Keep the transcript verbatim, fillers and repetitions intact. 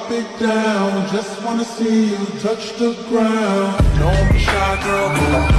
drop it down. Just wanna see you touch the ground. Don't be shy, girl.